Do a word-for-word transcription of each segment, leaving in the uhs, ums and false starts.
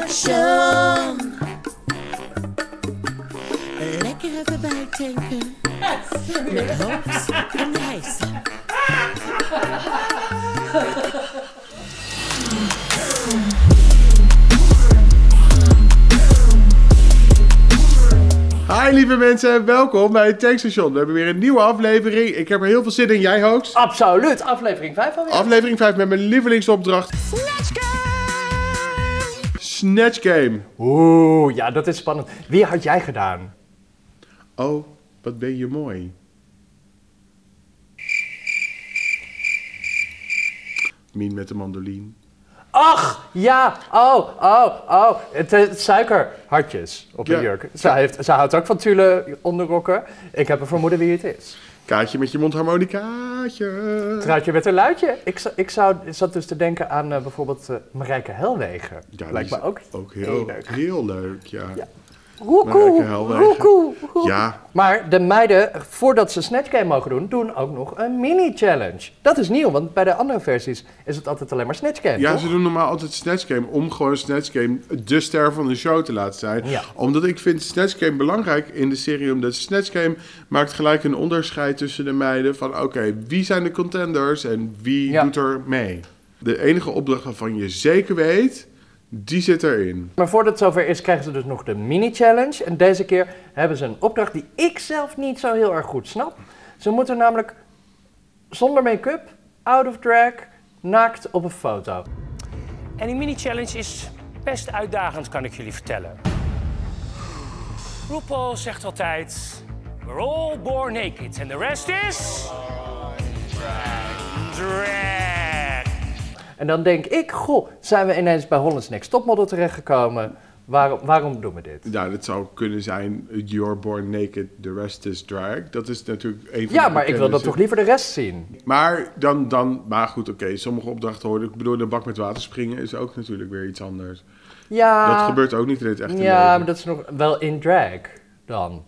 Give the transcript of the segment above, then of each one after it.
station. Lekker even bijtanken. Met Hoops en Hijsen. Hi lieve mensen, welkom bij het Tankstation. We hebben weer een nieuwe aflevering. Ik heb er heel veel zin in. Jij, Hooks? Absoluut. Aflevering vijf alweer. Aflevering vijf met mijn lievelingsopdracht. Snatch Game! Snatch Game. Oeh, ja, dat is spannend. Wie had jij gedaan? Oh, wat ben je mooi. Mien met de mandoline. Ach, ja. Oh, oh, oh. Het, het suikerhartjes op de Ja. jurk. Zij, heeft, zij houdt ook van tulle onderrokken. Ik heb een vermoeden wie het is. Kaatje met je mondharmonicaatje. Truitje met een luidje. Ik, zou- ik zou, zat dus te denken aan uh, bijvoorbeeld uh, Marijke Helwegen. Ja, die Lijkt is me ook, ook heel heel, leuk. heel leuk. Ja. Ja. Roekoe, Marijke Helwegen. roekoe, roekoe. Ja. Maar de meiden, voordat ze Snatch Game mogen doen, doen ook nog een mini-challenge. Dat is nieuw, want bij de andere versies is het altijd alleen maar Snatch Game, Ja, toch? ze doen normaal altijd Snatch Game om gewoon Snatch Game de ster van de show te laten zijn. Ja. Omdat ik vind Snatch Game belangrijk in de serie, omdat Snatch Game maakt gelijk een onderscheid tussen de meiden van oké, wie zijn de contenders en wie Ja. doet er mee. De enige opdracht waarvan je zeker weet, die zit erin. Maar voordat het zover is, krijgen ze dus nog de mini-challenge. En deze keer hebben ze een opdracht die ik zelf niet zo heel erg goed snap. Ze moeten namelijk zonder make-up, out of drag, naakt op een foto. En die mini-challenge is best uitdagend, kan ik jullie vertellen. RuPaul zegt altijd: we're all born naked and the rest is... drag. En dan denk ik, goh, zijn we ineens bij Holland's Next Topmodel terechtgekomen? Waarom, waarom doen we dit? Ja, dat zou kunnen zijn You're Born Naked, the rest is drag. Dat is natuurlijk een van Ja, de maar ik wil dat bekende- toch liever de rest zien? Maar dan, dan, maar goed, oké, sommige opdrachten horen. Ik bedoel, de bak met water springen is ook natuurlijk weer iets anders. Ja, Dat gebeurt ook niet in het echte ja, leven. maar dat is nog wel in drag dan.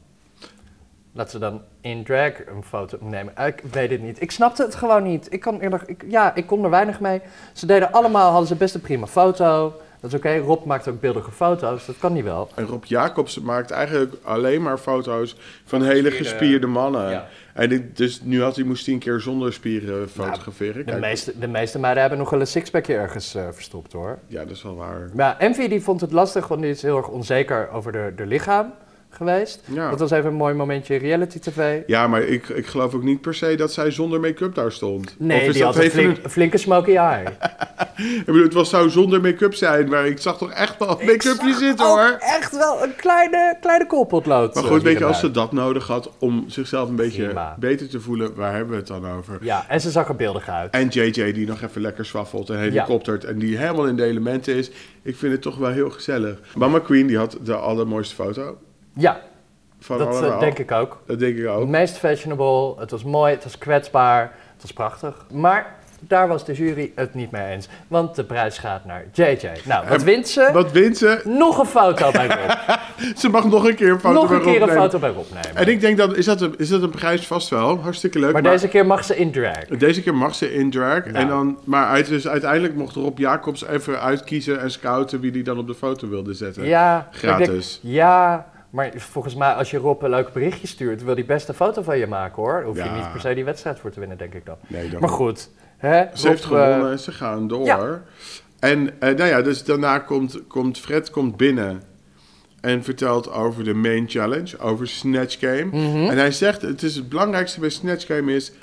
Dat ze dan in drag een foto nemen. Ik weet het niet. Ik snapte het gewoon niet. Ik kan eerlijk, ik, ja, ik kon er weinig mee. Ze deden allemaal, hadden ze best een prima foto. Dat is oké. Rob maakt ook beeldige foto's. Dat kan niet wel. En Rob Jacobs maakt eigenlijk alleen maar foto's van hele gespierde mannen. Ja. En dit, dus nu had hij, moest hij een keer zonder spieren fotograferen. De Kijk, meeste, de meeste meiden hebben nog wel een sixpackje ergens uh, verstopt hoor. Ja, dat is wel waar. Maar Envy die vond het lastig, want die is heel erg onzeker over de, de lichaam geweest. Ja. Dat was even een mooi momentje reality tv. Ja, maar ik, ik geloof ook niet per se dat zij zonder make-up daar stond. Of Nee, is die dat had een, even flink, een- een flinke smoky eye. Ik bedoel, het was, zou zonder make-up zijn, maar ik zag toch echt wel een make-upje zitten Ook hoor. echt wel een kleine, kleine koolpotlood. Maar eh, goed, weet je, als hierbij. ze dat nodig had om zichzelf een beetje Prima. beter te voelen, waar hebben we het dan over? Ja, en ze zag er beeldig uit. En J J die nog even lekker zwaffelt en helikoptert en die helemaal in de elementen is. Ik vind het toch wel heel gezellig. Mama Queen die had de allermooiste foto Ja, van dat eh, allemaal. denk ik ook. Dat denk ik ook. Het meest fashionable, het was mooi, het was kwetsbaar, het was prachtig. Maar daar was de jury het niet mee eens, want de prijs gaat naar J J. Nou, wat En wint ze? Wat wint ze? Nog een foto bij Rob. Ze mag nog een keer een foto Nog een bij keer Rob een nemen. foto bij Rob nemen. En ik denk dat, is dat, een, is dat een prijs vast wel? Hartstikke leuk. Maar deze keer mag ze in drag. Deze keer mag ze in drag. Nou. En dan, maar uit, dus uiteindelijk mocht Rob Jacobs even uitkiezen en scouten wie die dan op de foto wilde zetten. Ja, Gratis. ik denk- ja, maar volgens mij als je Rob een leuk berichtje stuurt, wil hij best een foto van je maken hoor. Hoef je Ja. niet per se die wedstrijd voor te winnen, denk ik dan. Nee, dan Maar goed, hè, Ze heeft Rob, eh, gewonnen, ze gaan door. ja. En eh, nou ja, dus daarna komt, komt Fred komt binnen en vertelt over de main challenge, over Snatch Game. Mhm. En hij zegt, het is het belangrijkste bij Snatch Game is...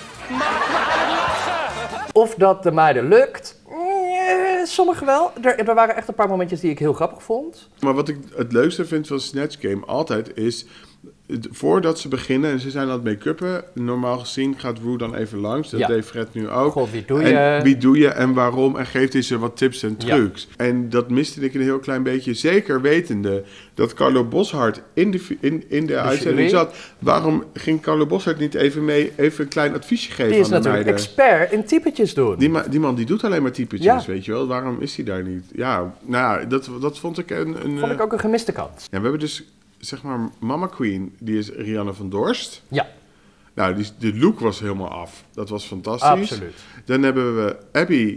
Of dat de meiden lukt, eh, sommige wel. Er, er waren echt een paar momentjes die ik heel grappig vond. Maar wat ik het leukste vind van Snatch Game altijd is... het- Voordat ze beginnen en ze zijn aan het make-uppen, normaal gezien gaat Ru dan even langs. Dat Ja. deed Fred nu ook. God, wie doe je? En wie doe je en waarom? En geeft hij ze wat tips en Ja. trucs. En dat miste ik een heel klein beetje. Zeker wetende dat Carlo Boszhard in de, vi- in, in de, uitzending jury? zat. Waarom ging Carlo Boszhard niet even mee even een klein adviesje geven Die is aan de natuurlijk meiden? expert in typetjes doen. Die, ma- die man die doet alleen maar typetjes, Ja. weet je wel. Waarom is hij daar niet? Ja, nou ja, dat, dat vond ik een... een Vond ik ook een gemiste kans. ja, we hebben dus, zeg maar, Mama Queen, die is Rianne van Dorst. Ja, Nou, die, de look was helemaal af. Dat was fantastisch. absoluut. Dan hebben we Abby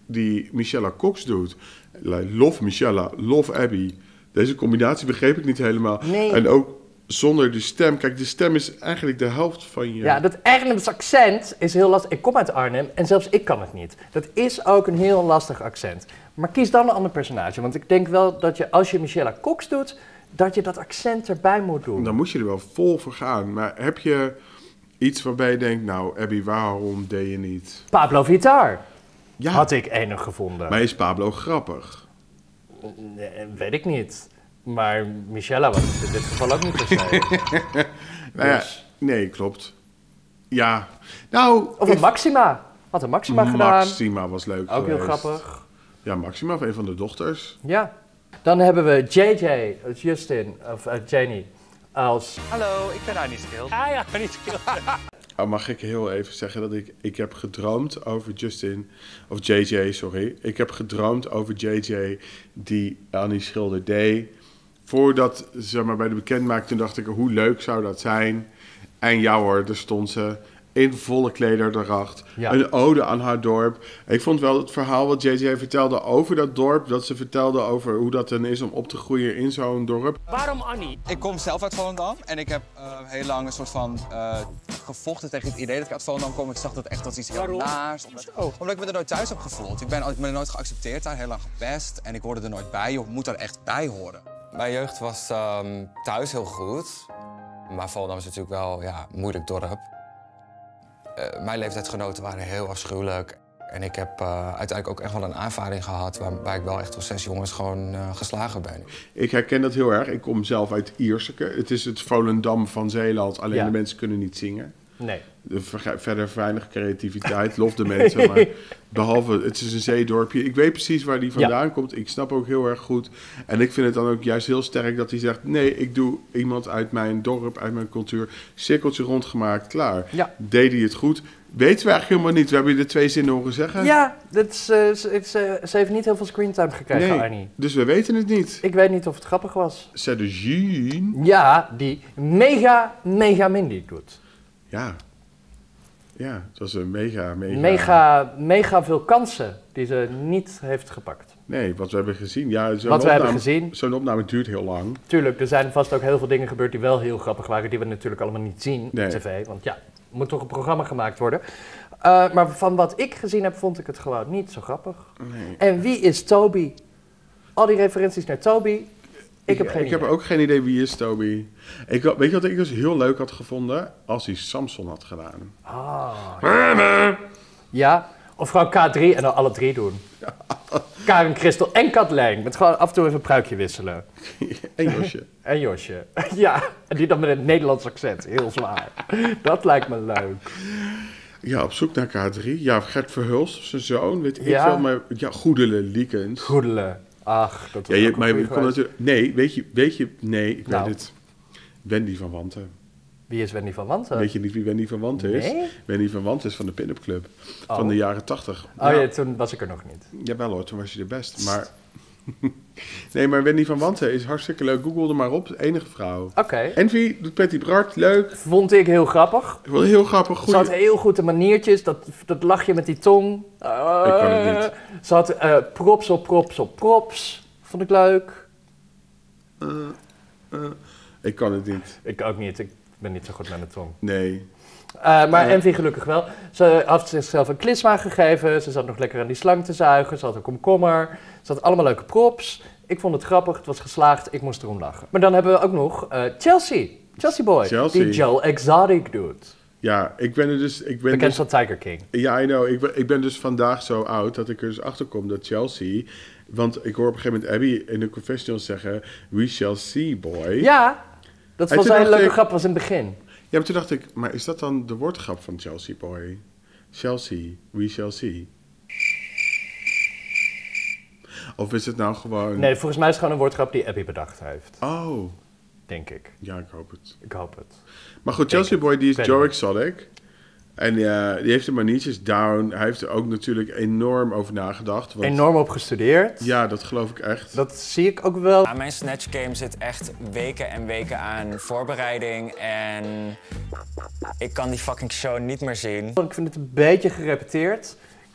die Michelle Cox doet. Love Michelle, love Abby. Deze combinatie begreep ik niet helemaal. Nee. En ook zonder de stem. Kijk, de stem is eigenlijk de helft van je... Ja, dat Arnhems accent is heel lastig. Ik kom uit Arnhem en zelfs ik kan het niet. Dat is ook een heel lastig accent. Maar kies dan een ander personage. Want ik denk wel dat je, als je Michelle Cox doet, dat je dat accent erbij moet doen. Dan moet je er wel vol voor gaan. Maar heb je iets waarbij je denkt, nou Abby, waarom deed je niet? Pablo Vittar Ja, had ik enig gevonden. maar is Pablo grappig? Nee, weet ik niet. Maar Michelle was het in dit geval ook niet per se. Nou ja, Dus. nee, klopt. Ja, nou... Of een ik- Maxima. Had een Maxima gedaan. Maxima was leuk Ook heel geweest. grappig. Ja, Maxima, of een van de dochters. Ja. Dan hebben we J J, Justin, of uh, Janie, als... Hallo, ik ben Annie Skill. Ah ja, Annie Skill. Oh, mag ik heel even zeggen dat ik... Ik heb gedroomd over Justin... Of J J, sorry. Ik heb gedroomd over J J die Annie Schilder deed. Voordat ze maar bij de bekendmaking, toen dacht ik, hoe leuk zou dat zijn? En ja hoor, daar stond ze in volle klederdracht. Ja. Een ode aan haar dorp. Ik vond wel het verhaal wat J J vertelde over dat dorp... dat ze vertelde over hoe dat dan is om op te groeien in zo'n dorp. Waarom Annie? Ik kom zelf uit Volendam en ik heb uh, heel lang een soort van uh, gevochten tegen het idee dat ik uit Volendam kom. Ik zag dat echt als iets heel Waarom? naars. Omdat, omdat ik me er nooit thuis heb gevoeld. Ik ben, ik ben er nooit geaccepteerd daar, heel lang gepest en ik hoorde er nooit bij. Je moet er echt bij horen. Mijn jeugd was um, thuis heel goed, maar Volendam is natuurlijk wel ja, een moeilijk dorp. Uh, mijn leeftijdsgenoten waren heel afschuwelijk. En ik heb uh, uiteindelijk ook echt wel een aanvaring gehad... waarbij ik wel echt door zes jongens gewoon uh, geslagen ben. Ik herken dat heel erg. Ik kom zelf uit Ierseke. Het is het Volendam van Zeeland. Alleen Ja. de mensen kunnen niet zingen. Nee. De ver- verder weinig creativiteit. Lof de mensen. Maar behalve, het is een zeedorpje. Ik weet precies waar die vandaan komt. Ik snap ook heel erg goed. En ik vind het dan ook juist heel sterk dat hij zegt... nee, ik doe iemand uit mijn dorp, uit mijn cultuur... cirkeltje rondgemaakt, klaar. Ja. Deed hij het goed? Weten we eigenlijk helemaal niet. We hebben je de twee zinnen horen zeggen. Ja, dit is, uh, ze, ze, ze heeft niet heel veel screentime gekregen, nee, Annie. dus we weten het niet. Ik weet niet of het grappig was. C'est de Jean. Ja, die mega, mega Mindy doet. Ja. Ja, het was een mega, mega... Mega, mega veel kansen die ze niet heeft gepakt. Nee, wat we hebben gezien. Ja, zo'n Wat we hebben opname- gezien. Zo'n opname duurt heel lang. Tuurlijk, er zijn vast ook heel veel dingen gebeurd die wel heel grappig waren... die we natuurlijk allemaal niet zien Nee. op tv. Want ja, er moet toch een programma gemaakt worden. Uh, maar van wat ik gezien heb, vond ik het gewoon niet zo grappig. Nee. En wie is Toby? Al die referenties naar Toby... Ik heb geen ik idee. heb ook geen idee wie is Toby. Ik, had- weet je wat ik dus heel leuk had gevonden? Als hij Samson had gedaan. Ah. Ja, of gewoon K drie en dan alle drie doen. Karen, Christel en Kathleen. Met gewoon af en toe even een pruikje wisselen. En Josje. En Josje. Ja, en die dan met een Nederlands accent. Heel zwaar. Dat lijkt me leuk. Ja, op zoek naar K drie. Ja, Gert Verhulst, zijn zoon, weet ik Ja. wel. Maar ja, Goedele Liekens. Goedele. Ach, dat Ja, was je, ook een maar je goeie kon geweest. natuurlijk... Nee, weet je... Weet je nee, ik Nou. weet het. Wendy van Wanten. Wie is Wendy van Wanten? Weet je niet wie Wendy van Wanten is? Nee? Wendy van Wanten is van de Pin-Up Club. Oh. Van de jaren tachtig. Oh ja, toen was ik er nog niet. Jawel hoor, toen was je de best. Maar... nee, maar Wendy van Wanten is hartstikke leuk. Google er maar op. Enige vrouw. Oké. Envy doet Patty Bart. Leuk. Vond ik heel grappig. Wel heel grappig. Ze had Goeie... heel goed de maniertjes, dat, dat lachje met die tong. Uh, Ik kan het niet. Ze had eh, props op props op props. Vond ik leuk. Ik kan het niet. Ik ook niet, ik ben niet zo goed met de tong. Nee. Uh, maar Eh. Envy gelukkig wel. Ze had zichzelf een klisma gegeven. Ze zat nog lekker aan die slang te zuigen. Ze had een komkommer. Ze had allemaal leuke props. Ik vond het grappig, het was geslaagd. Ik moest erom lachen. Maar dan hebben we ook nog uh, Chelsea. Chelsea Boy. Chelsea. Die Joel Exotic doet. Ja, ik ben er dus... Ik ben Bekend dus van Tiger King. ja, I know. Ik ben, ik ben dus vandaag zo oud dat ik er dus achter kom dat Chelsea... Want ik hoor op een gegeven moment Abby in de confessionals zeggen... We shall see, boy. Ja, dat En was toen een dacht leuke ik- grap was in het begin. Ja, maar toen dacht ik... Maar is dat dan de woordgrap van Chelsea, boy? Chelsea, we shall see. Of is het nou gewoon... Nee, volgens mij is het gewoon een woordgrap die Abby bedacht heeft. Oh, Denk ik. ja, ik hoop het. Ik hoop het. Maar goed, Chelsea Boy, die is Weet Joe ik. Exotic. En uh, die heeft de maniertjes down. Hij heeft er ook natuurlijk enorm over nagedacht. Want, Enorm op gestudeerd. Ja, dat geloof ik echt. Dat zie ik ook wel. Ja, mijn Snatch Game zit echt weken en weken aan voorbereiding en ik kan die fucking show niet meer zien. Ik vind het een beetje gerepeteerd. Ik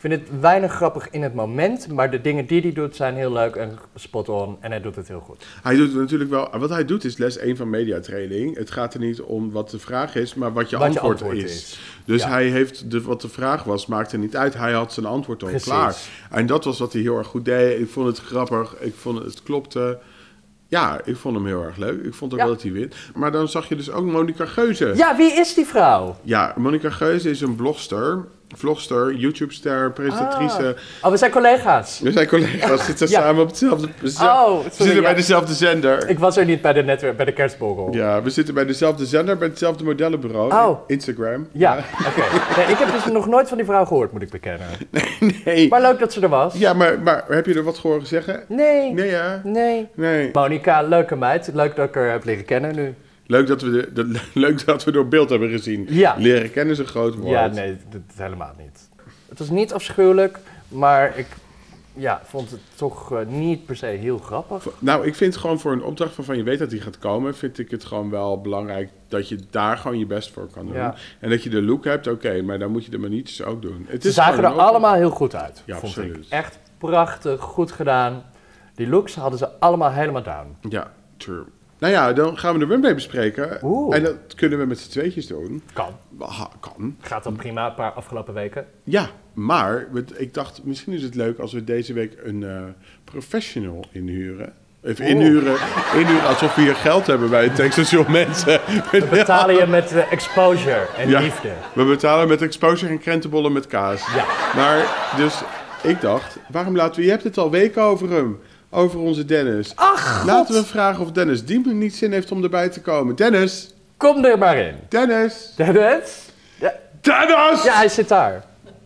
vind het weinig grappig in het moment, maar de dingen die hij doet zijn heel leuk en spot on en hij doet het heel goed. Hij doet natuurlijk wel, wat hij doet is les één van mediatraining. Het gaat er niet om wat de vraag is, maar wat je, Wat je antwoord, antwoord is. is. Dus Ja. hij heeft, de, wat de vraag was, maakte niet uit. Hij had zijn antwoord al Precies. klaar. En dat was wat hij heel erg goed deed. Ik vond het grappig, ik vond het, het klopte. Ja, ik vond hem heel erg leuk. Ik vond ook Ja. wel dat hij wint. Maar dan zag je dus ook Monica Geuze. Ja, wie is die vrouw? Ja, Monica Geuze is een blogster. Vlogster, YouTube-ster, presentatrice. Oh, we zijn collega's. We zijn collega's, we zitten Ja. samen op hetzelfde... We Oh, sorry, zitten bij ja. dezelfde zender. Ik was er niet bij de, netwerk, bij de kerstborrel. Ja, we zitten bij dezelfde zender, bij hetzelfde modellenbureau. Oh. Instagram. Ja, oké. Nee, ik heb dus nog nooit van die vrouw gehoord, moet ik bekennen. Nee. Maar leuk dat ze er was. Ja, maar, maar heb je er wat horen zeggen? Nee. Nee, ja. Nee. Nee. Monica, leuke meid. Leuk dat ik haar heb leren kennen nu. Leuk dat we, de, de- leuk dat we door beeld hebben gezien. Ja. Leren kennen is een groot woord. Ja, nee, dat is helemaal niet. Het was niet afschuwelijk, maar ik ja, vond het toch uh, niet per se heel grappig. Nou, ik vind gewoon voor een opdracht waarvan je weet dat die gaat komen, vind ik het gewoon wel belangrijk dat je daar gewoon je best voor kan doen. Ja. En dat je de look hebt, oké, maar dan moet je de manietjes ook doen. Het Ze is zagen gewoon er een op- allemaal heel goed uit, Ja, vond absoluut. ik. Echt prachtig, goed gedaan. Die looks hadden ze allemaal helemaal down. Ja, true. Nou ja, dan gaan we de runway bespreken. Oeh. En dat kunnen we met z'n tweetjes doen. Kan. Ha, kan. Gaat dan prima, een paar afgelopen weken. Ja, maar we- ik dacht, misschien is het leuk als we deze week een eh, professional inhuren. Even inhuren, inhuren alsof we hier geld hebben bij het Tankstation mensen. We betalen je met uh, exposure en Ja, liefde. we betalen met exposure en krentenbollen met kaas. Ja. Maar dus, ik dacht, waarom laten we... Je hebt het al weken over hem. Over onze Dennis. Ach, Laten we vragen of Dennis Diemen niet zin heeft om erbij te komen. Dennis! Kom er maar in. Dennis! Dennis? Ja, Dennis! ja, hij zit daar.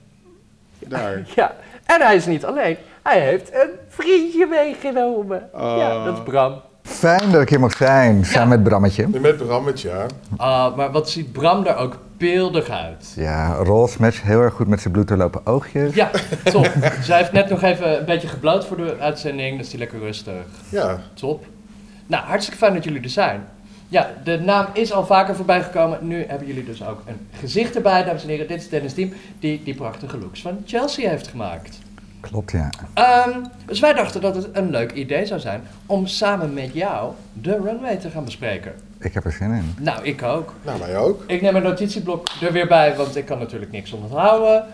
Daar. Ja, en hij is niet alleen. Hij heeft een vriendje meegenomen. Oh. Ja, dat is Bram. Fijn dat ik hier mag zijn, samen met Brammetje. Met Brammetje, ja. Ah, maar wat ziet Bram er ook beeldig uit. Ja, roze match heel erg goed met zijn bloeddoorlopen oogjes. Ja, top. Zij heeft net nog even een beetje gebloot voor de uitzending, dus die lekker rustig. Ja. Top. Nou, hartstikke fijn dat jullie er zijn. Ja, de naam is al vaker voorbij gekomen. Nu hebben jullie dus ook een gezicht erbij, dames en heren. Dit is Dennis Diem, die die prachtige looks van Chelsea heeft gemaakt. Klopt, ja. Ehm, dus wij dachten dat het een leuk idee zou zijn om samen met jou de runway te gaan bespreken. Ik heb er zin in. Nou, ik ook. Nou, wij ook. Ik neem een notitieblok er weer bij, want ik kan natuurlijk niks onthouden.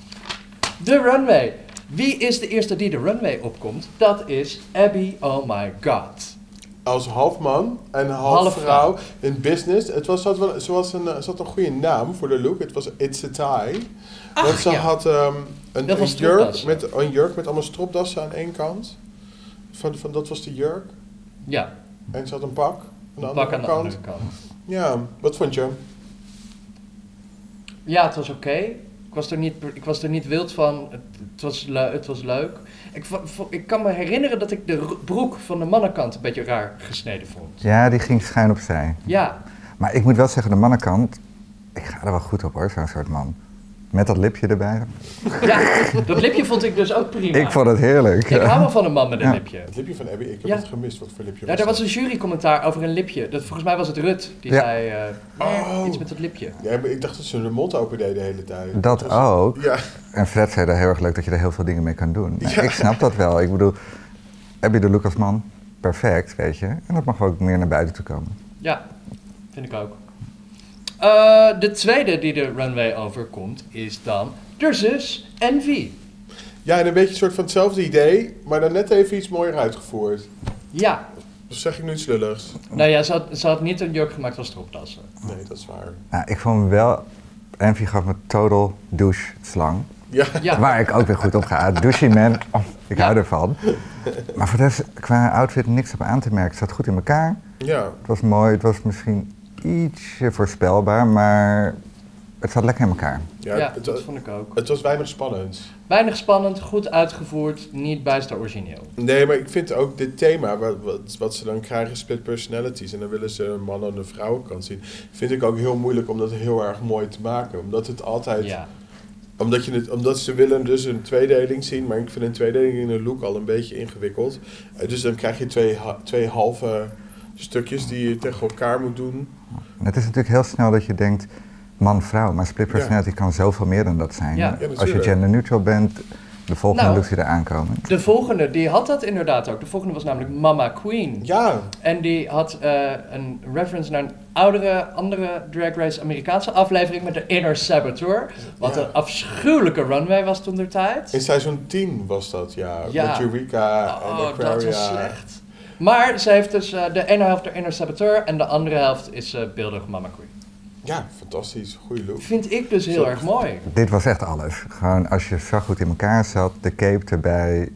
De runway. Wie is de eerste die de runway opkomt? Dat is Abby Oh My God. Als half man en half, Half vrouw vrouw. in business. Het was, zat wel, ze, was een, ze had een goede naam voor de look. Het was It's a Tie. Want ze ja. had ehm, een, Dat een, was jurk stropdassen. met, een jurk met allemaal stropdassen aan één kant. Van, van, dat was de jurk. Ja, En ze had een pak aan de pak andere aan de kant. andere kant. Ja, wat vond je? Ja, het was oké. Ik was er niet, ik was er niet wild van. Het, het, was, le- het was leuk. Ik, vo- vo- ik kan me herinneren dat ik de ro- broek van de mannenkant een beetje raar gesneden vond. Ja, die ging schuin opzij. Ja, Maar ik moet wel zeggen, de mannenkant, ik ga er wel goed op hoor, zo'n soort man. Met dat lipje erbij. ja, dat lipje vond ik dus ook prima. Ik vond het heerlijk. Ik hou wel van een man met een Ja. lipje. Het lipje van Abby, ik heb Ja. het gemist. Wat voor lipje Ja, was er was dat? een jurycommentaar over een lipje. Dat, volgens mij was het Rut die Ja. zei eh, nee, Oh. iets met dat lipje. Ja, maar ik dacht dat ze hun mond open deden de hele tijd. Dat was- ook. Ja. En Fred zei daar heel erg leuk dat je er heel veel dingen mee kan doen. Nou, ik snap dat wel. Ik bedoel, heb je de look als man? Perfect, weet je. En dat mag ook meer naar buiten toe komen. Ja, vind ik ook. Eh, de tweede die de runway overkomt is dan de zus Envy. Ja, en een beetje een soort van hetzelfde idee, maar dan net even iets mooier uitgevoerd. Ja, Of zeg ik nu iets lulligs? nou ja, ze had, ze had niet een jurk gemaakt van stropdassen. Nee, dat is waar. Nou, ik vond wel, Envy gaf me total douche slang. Ja. Ja, Waar ik ook weer goed op ga. Douchey man, oh, ik Ja. hou ervan. Maar voor de rest, qua outfit niks op aan te merken. Het zat goed in elkaar. Ja. Het was mooi, het was misschien ietsje voorspelbaar, maar het zat lekker in elkaar. Ja, ja, het, dat was, vond ik ook. het was weinig spannend. Weinig spannend, goed uitgevoerd, niet bijster origineel. Nee, maar ik vind ook dit thema, wat, wat, wat ze dan krijgen, split personalities, en dan willen ze een man en een vrouwenkant zien, vind ik ook heel moeilijk om dat heel erg mooi te maken. Omdat het altijd... Ja, Omdat, je het, omdat ze willen dus een tweedeling zien, maar ik vind een tweedeling in een look al een beetje ingewikkeld. Eh, Dus dan krijg je twee, ha- twee halve stukjes die je tegen elkaar moet doen. En het is natuurlijk heel snel dat je denkt, man-vrouw, maar split personality kan zoveel meer dan dat zijn. Ja. Ja, Als je natuurlijk. gender-neutral bent, de volgende Nou, looks die eraan komen. De volgende, die had dat inderdaad ook. De volgende was namelijk Mama Queen. Ja, En die had uh, een reference naar een oudere, andere Drag Race Amerikaanse aflevering met de Inner Saboteur. Wat Ja. een afschuwelijke runway was toen der tijd. in seizoen tien was dat, ja. Ja. Met Eureka en Oh, Aquaria. dat was slecht. Maar ze heeft dus uh, de ene helft de Inner Saboteur en de andere helft is uh, beeldig Mama Queen. Ja, fantastisch. Goeie look. Vind ik dus heel Zo. erg mooi. Dit was echt alles. Gewoon als je zo goed in elkaar zat, de cape erbij.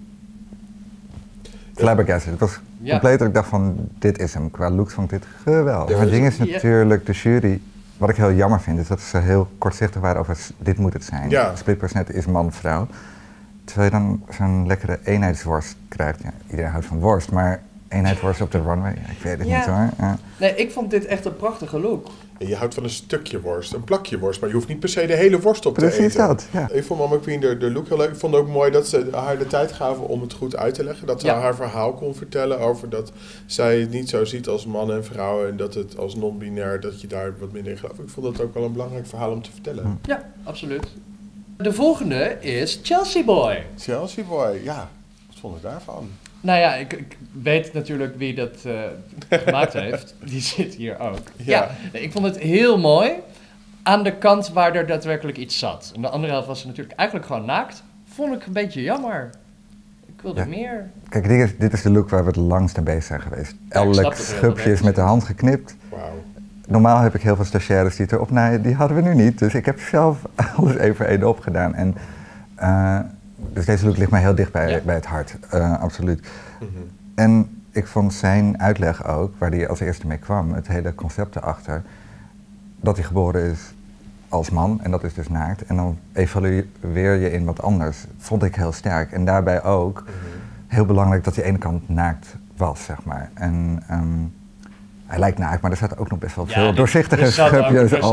Flabbergasted. Het was Ja. compleet dat ik dacht van, dit is hem. Qua looks vond ik dit geweldig. Ja, Maar het ding is ja. natuurlijk, de jury, wat ik heel jammer vind, is dat ze heel kortzichtig waren over, s- dit moet het zijn. Ja. Split personality is man-vrouw. Terwijl je dan zo'n lekkere eenheidsworst krijgt. Ja, iedereen houdt van worst, maar eenheidsworst op de runway, ja, ik weet het Ja. niet hoor. Ja. Nee, ik vond dit echt een prachtige look. En je houdt van een stukje worst, een plakje worst, maar je hoeft niet per se de hele worst op te Precies eten. dat, ja. Ik vond Mama Queen de, de look heel leuk. Ik vond ook mooi dat ze haar de tijd gaven om het goed uit te leggen. Dat ze Ja. haar verhaal kon vertellen over dat zij het niet zo ziet als man en vrouw en dat het als non-binair, dat je daar wat minder in gelooft. Ik vond dat ook wel een belangrijk verhaal om te vertellen. Ja, absoluut. De volgende is Chelsea Boy. Chelsea Boy, ja. Wat vond ik daarvan? Nou ja, ik, ik weet natuurlijk wie dat eh, gemaakt heeft. Die zit hier ook. Ja. Ja. nee, ik vond het heel mooi. Aan de kant waar er daadwerkelijk iets zat. En de andere helft was natuurlijk eigenlijk gewoon naakt. Vond ik een beetje jammer. Ik wilde Ja. meer. Kijk, dit is, dit is de look waar we het langst aan bezig zijn geweest. Ja, ik snap Elk het heel schubje goed. is met de hand geknipt. Wauw. Normaal heb ik heel veel stagiaires die het erop naaien, die hadden we nu niet. Dus ik heb zelf alles één voor één opgedaan. En, uh, dus deze look ligt mij heel dicht bij, Ja. bij het hart, uh, absoluut. Mhm. En ik vond zijn uitleg ook, waar hij als eerste mee kwam, het hele concept erachter, dat hij geboren is als man, en dat is dus naakt. En dan evalueer je in wat anders, vond ik heel sterk. En daarbij ook heel belangrijk dat hij aan de ene kant naakt was, zeg maar. En um, hij lijkt naakt, maar er zaten ook nog best wel Ja, veel er- doorzichtige er zat ook- schubjes er op.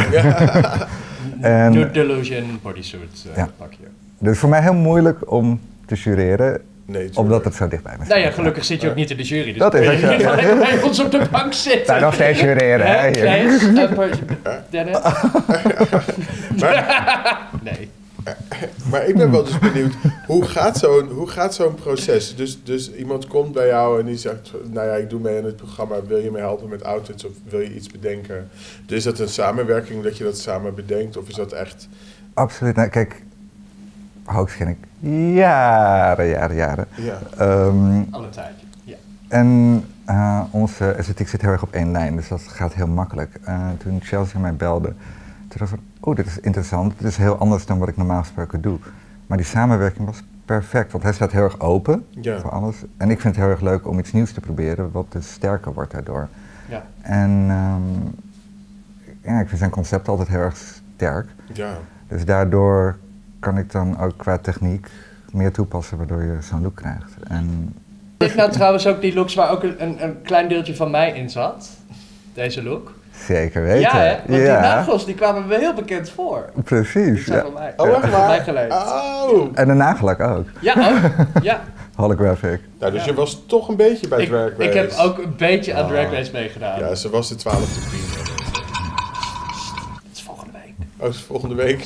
zat een En- Nude Delusion bodysuit uh, Ja. pakje. Dus voor mij heel moeilijk om te jureren, Nee, tuurlijk. omdat het zo dicht bij me staat. Nou ja, gelukkig zit je ook niet in de jury. Dus Dat is het, ja. je kan even bij ons op de bank zitten. Zijn nog steeds jureren, hè? Hè, hier. Kleins? Uh, per- Dennis? Nee. Maar ik ben wel dus benieuwd, hoe gaat zo'n, hoe gaat zo'n proces? Dus, dus iemand komt bij jou en die zegt, nou ja, ik doe mee aan het programma, wil je me helpen met outfits of wil je iets bedenken? Dus is dat een samenwerking dat je dat samen bedenkt of is dat echt... Absoluut. Nou, kijk, Hoax ken ik jaren, jaren, jaren. Ja. Um, Al een tijdje. Ja. en uh, onze esthetiek zit heel erg op één lijn, dus dat gaat heel makkelijk. Uh, toen Chelsea mij belde, toen dacht ik van, oh, dit is interessant. Dit is heel anders dan wat ik normaal gesproken doe. Maar die samenwerking was perfect, want hij staat heel erg open Ja. voor alles. En ik vind het heel erg leuk om iets nieuws te proberen, wat dus sterker wordt daardoor. Ja. En um, ja, ik vind zijn concept altijd heel erg sterk. Ja. Dus daardoor kan ik dan ook qua techniek meer toepassen, waardoor je zo'n look krijgt. En Dit nou trouwens ook die looks waar ook een, een, een klein deeltje van mij in zat. Deze look. zeker weten. Ja, hè? Want die Ja, nagels die kwamen me heel bekend voor. Die precies. zijn Ja. van mij. Oh, echt Van waar? mij geleend. Oh! En de nagellak ook. Ja, ook. Ja. Holographic. Nou, dus Ja. je was toch een beetje bij Ik, Drag Race. ik heb ook een beetje aan Ah. Drag Race meegedaan. Ja, ze was de twaalfde queen. hè, mensen. Dat is volgende week. Oh, is volgende week.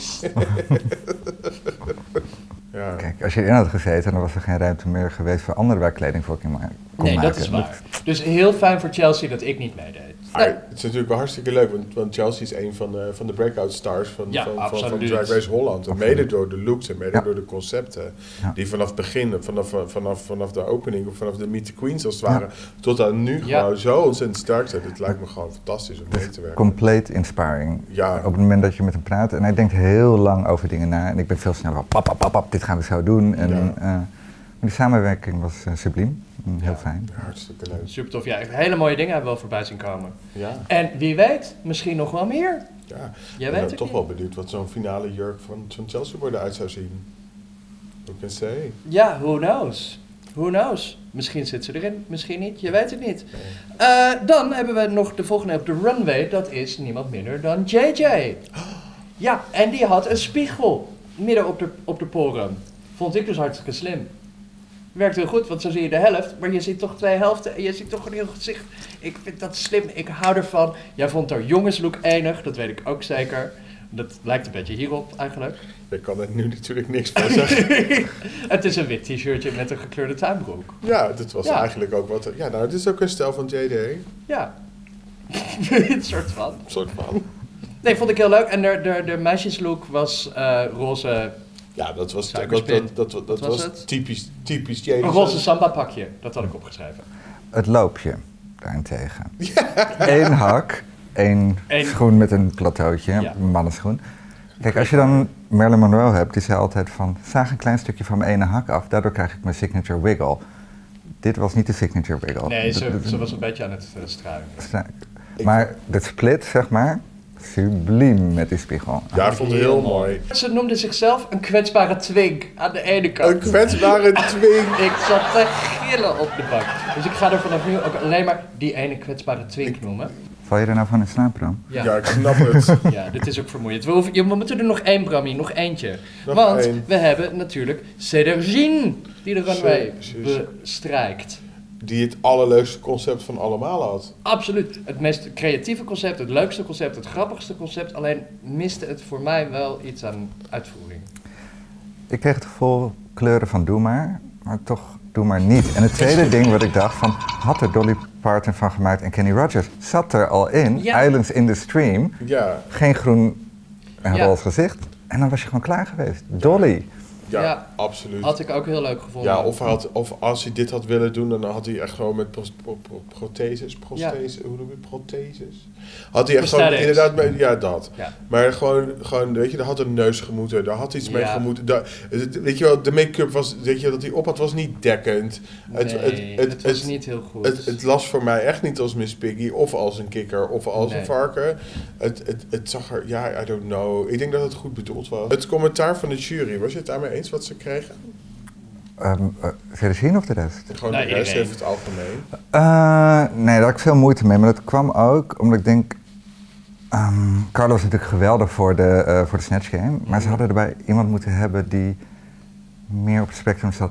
ja. Kijk, als je erin had gezeten, dan was er geen ruimte meer geweest voor andere waar ik kleding voor kon ma- kon Nee, maken. dat is waar. Dus heel fijn voor Chelsea dat ik niet meedeed. Maar het is natuurlijk wel hartstikke leuk, want, want Chelsea is een van de, van de breakout stars van, Ja, van, van, van absoluut. Drag Race Holland. En Absoluut. mede door de looks en mede Ja. door de concepten. Ja. Die vanaf het begin, vanaf, vanaf, vanaf de opening, of vanaf de Meet the Queens als het ware, tot aan nu Ja. gewoon zo ontzettend sterk zijn. Het lijkt me gewoon fantastisch om mee te werken. Compleet inspiring. Ja. Op het moment dat je met hem praat en hij denkt heel lang over dingen na. En ik ben veel sneller van pap, pap, pap, pap, dit gaan we zo doen. En, Ja. eh, maar die samenwerking was uh, subliem. Mm, heel Ja. fijn. Ja, hartstikke leuk. Super tof. Ja, hele mooie dingen hebben we wel voorbij zien komen. Ja, En wie weet, misschien nog wel meer. ja. Jij Ik weet ben het toch niet. wel benieuwd wat zo'n finale jurk van, van Chelsea Boy eruit zou zien. Who can say? Ja, who knows? Who knows? Misschien zit ze erin, misschien niet. Je weet het niet. Eh, dan hebben we nog de volgende op de runway. Dat is niemand minder dan J J. Ja, en die had een spiegel midden op de, op de poren. Vond ik dus hartstikke slim. Werkt heel goed, want zo zie je de helft, maar je ziet toch twee helften en je ziet toch een heel gezicht. Ik vind dat slim, ik hou ervan. Jij vond haar jongenslook enig, dat weet ik ook zeker. Dat lijkt een beetje hierop eigenlijk. Ik kan er nu natuurlijk niks van zeggen. Het is een wit t-shirtje met een gekleurde tuinbroek. Ja, dat was Ja. eigenlijk ook wat... Ja, nou, het is ook een stijl van J D. Ja, een soort van. Een soort van. Nee, vond ik heel leuk. En de, de, de meisjeslook was uh, roze, Ja, dat was, dat, Suikerspin. dat, dat, dat, dat Wat was was het? typisch, typisch J D. een roze samba pakje. Dat had ik opgeschreven. Het loopje daarentegen. Eén hak, één Eén- schoen met een plateautje, Ja. een mannenschoen. Kijk, als je dan Marilyn Monroe hebt, die zei altijd van, zaag een klein stukje van mijn ene hak af, daardoor krijg ik mijn signature wiggle. Dit was niet de signature wiggle. Nee, ze, Dat- dat- ze was een beetje aan het uh, struinen. Sta- Maar de split, zeg maar, subliem met die spiegel. Ja, ik vond het heel mooi. Ze noemde zichzelf een kwetsbare twink aan de ene kant. Een kwetsbare twink. Ik zat te gillen op de bank. Dus ik ga er vanaf nu ook alleen maar die ene kwetsbare twink noemen. Val je er nou van in slaap, Bram? Ja. Ja, ik snap het. Ja, dit is ook vermoeiend. We, hoeven, je- we moeten er nog één, Brammy, nog eentje. Nog Want één. we hebben natuurlijk Cedergine die de runway Precies. bestrijkt. Die het allerleukste concept van allemaal had. Absoluut. Het meest creatieve concept, het leukste concept, het grappigste concept. Alleen miste het voor mij wel iets aan uitvoering. Ik kreeg het gevoel kleuren van doe maar, maar toch doe maar niet. En het tweede ding wat ik dacht van, had er Dolly Parton van gemaakt en Kenny Rogers, zat er al in, Ja. Islands in the Stream, Ja, geen groen en Ja. roze gezicht. En dan was je gewoon klaar geweest. Dolly. ja, Ja. absoluut. Had ik ook heel leuk gevonden. Ja, of, hij had, of als hij dit had willen doen, dan had hij echt gewoon met pro, pro, pro- protheses, protheses, hoe noem je het? Protheses? Had hij echt gewoon Prosthetics. inderdaad, met, ja dat. Ja. Maar gewoon, gewoon, weet je, daar had een neus gemoeten, daar had iets mee Ja. gemoeten. Daar, het- weet je wel, de make-up was, weet je, dat hij op had, was niet dekkend. Nee, het, was niet heel goed. Het, het las voor mij echt niet als Miss Piggy, of als een kikker, of als Nee. een varken. Het, het, het zag er, ja, I don't know. Ik denk dat het goed bedoeld was. Het commentaar van de jury, was je het daarmee eens wat ze kregen? Um, uh, Cedergine of de rest? Gewoon Nou, de rest iedereen. heeft het algemeen. Uh, nee, daar had ik veel moeite mee, maar dat kwam ook omdat ik denk... Um, Carlo is natuurlijk geweldig voor de, uh, voor de Snatch Game, maar ze hadden erbij iemand moeten hebben die meer op het spectrum zat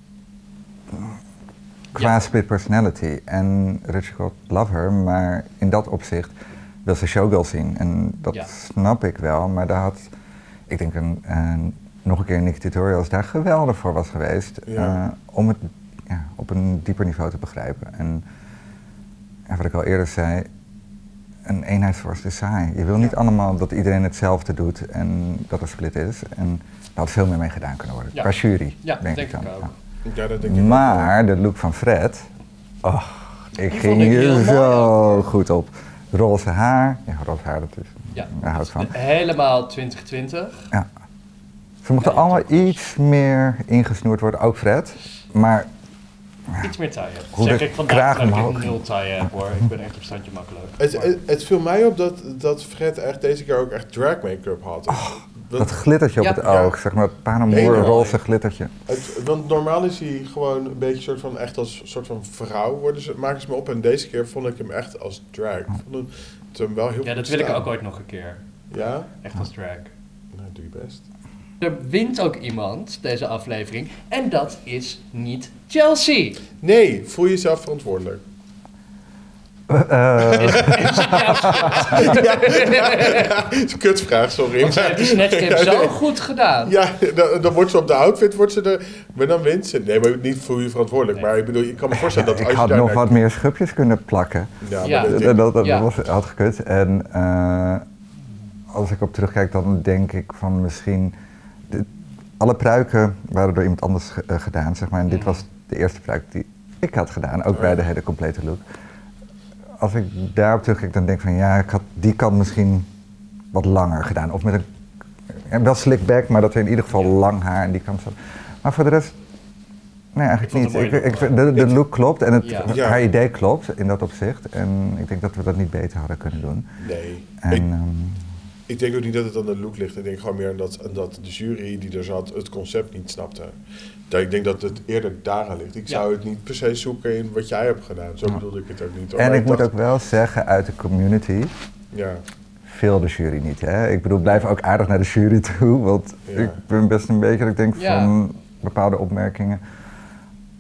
qua Ja. split personality. En Rachel Gold, love her, maar in dat opzicht wil ze showgirl zien. En dat Ja. snap ik wel, maar daar had, ik denk een, een, nog een keer Nicky Tutorials daar geweldig voor was geweest. Ja. Uh, om het ja, op een dieper niveau te begrijpen. En ja, wat ik al eerder zei, een eenheidsworst is saai. Je wil niet allemaal dat iedereen hetzelfde doet en dat er split is. En daar had veel meer mee gedaan kunnen worden. Ja. Qua jury, Ja, denk, denk ik dan. ik ook. Ja. Ja, dat denk ik ook Maar de look van Fred, oh, ik Die ging vond ik heel hier mooi zo ook. goed op. Roze haar, ja, roze haar, dat is, Ja. daar hou ik van. Helemaal twintig twintig. Ja. Ze mochten Ja, allemaal dat is goed. iets meer ingesnoerd worden, ook Fred. Maar Iets meer taille. Hoe Zeg de ik vandaag kraag dat ik omhoog een nul taille heb hoor. Ik ben echt op standje makkelijk. Het, Maar- het, het viel mij op dat, dat Fred echt deze keer ook echt drag make-up had. Dat- dat glittertje op Ja. het Ja. oog, zeg maar, het Panamour Helemaal. roze glittertje. het, want normaal is hij gewoon een beetje soort van echt als soort van vrouw worden ze, maken ze me op. En deze keer vond ik hem echt als drag. Ik vond hem, het hem wel heel Ja, goed dat wil ik staan. ook ooit nog een keer. Ja? Echt als drag. Nou, doe je best. Er wint ook iemand deze aflevering. En dat is niet Chelsea. Nee, voel je jezelf verantwoordelijk. Eh, Is, is het jouw schuld? Het is een kutvraag, sorry. Want ze heeft de Snatch Game zo goed gedaan. Ja, dan, dan wordt ze op de outfit, wordt ze er, maar dan wint ze. Nee, maar niet voel je verantwoordelijk. Nee. Maar ik bedoel, je kan me voorstellen dat ik als je had daar nog naar- wat meer schubjes kunnen plakken. Ja, maar Ja. dat- Dat, dat, dat Ja. was, had gekund. En eh, als ik op terugkijk, dan denk ik van misschien... de- alle pruiken waren door iemand anders ge- eh, gedaan, zeg maar. En dit Mhm. was de eerste pruik die ik had gedaan, ook Oh bij ja. de hele complete look. Als ik daarop terugkijk, dan denk ik van ja, ik had die kant misschien wat langer gedaan. Of met een, ja, wel slick back, maar dat er in ieder geval Ja. lang haar aan die kant zat. Maar voor de rest, nee, eigenlijk Ik vond niet. het een mooie Ik, ik, look, vind- de, de look klopt en het, Ja. Ja. haar idee klopt in dat opzicht. En ik denk dat we dat niet beter hadden kunnen doen. Nee. En, Ik, ehm, ik denk ook niet dat het aan de look ligt. Ik denk gewoon meer aan dat, aan dat de jury die er zat het concept niet snapte. Dat, ik denk dat het eerder daaraan ligt. Ik zou Ja. het niet per se zoeken in wat jij hebt gedaan. Zo Ja. bedoelde ik het ook niet. hoor. en Maar ik moet dacht- ook wel zeggen, uit de community Ja, veel de jury niet. Hè? Ik bedoel, blijf ook aardig naar de jury toe, want Ja. ik ben best een beetje, dat ik denk Ja. van bepaalde opmerkingen.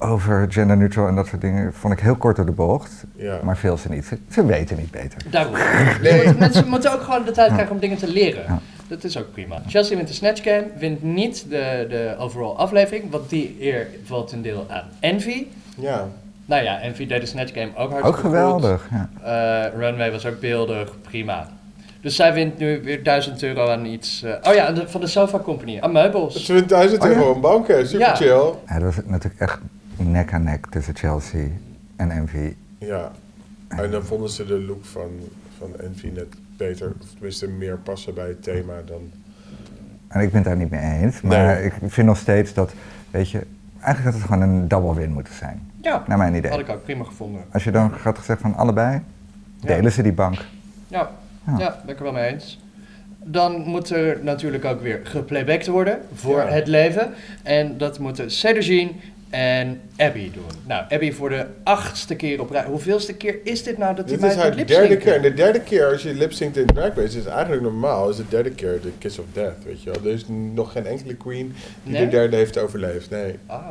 over gender neutral en dat soort dingen vond ik heel kort door de bocht. Ja. Maar veel ze niet. Ze, ze weten niet beter. Daarom. Nee. Moeten- Mensen moeten ook gewoon de tijd krijgen om dingen te leren. Ja. Dat is ook prima. Chelsea wint de Snatch Game, wint niet de, de overall aflevering, want die eer valt ten deel aan Envy. Ja. Nou ja, Envy deed de Snatch Game ook hartstikke Ook geweldig. Ja. goed. Uh, Runway was ook beeldig, prima. Dus zij wint nu weer duizend euro aan iets... Uh, oh ja, de, van de Sofa Company, aan meubels. ze wint duizend Oh, ja? euro een banken, super Ja. chill. Ja, dat was natuurlijk echt nek aan nek tussen Chelsea en Envy. Ja. En dan vonden ze de look van, van Envy net beter, of tenminste meer passen bij het thema dan... En ik ben het daar niet mee eens, maar Nee. ik vind nog steeds dat, weet je, eigenlijk had het gewoon een double win moeten zijn. Ja, Naar mijn idee. had ik ook prima gevonden. Als je dan had gezegd van allebei, delen Ja. ze die bank. Ja, Ja. ja, ben ik er wel mee eens. Dan moet er natuurlijk ook weer geplaybacked worden voor Ja. het leven. En dat moeten Cedricine en Abby doen. Nou, Abby voor de achtste keer op rij. Hoeveelste keer is dit nou dat die Dit is meid haar moet derde lipzinken? keer. En de derde keer als je lipzinkt in Drag Race is het eigenlijk normaal. Is de derde keer de Kiss of Death, weet je wel. Er is nog geen enkele queen die Nee? de derde heeft overleefd, nee. Oh.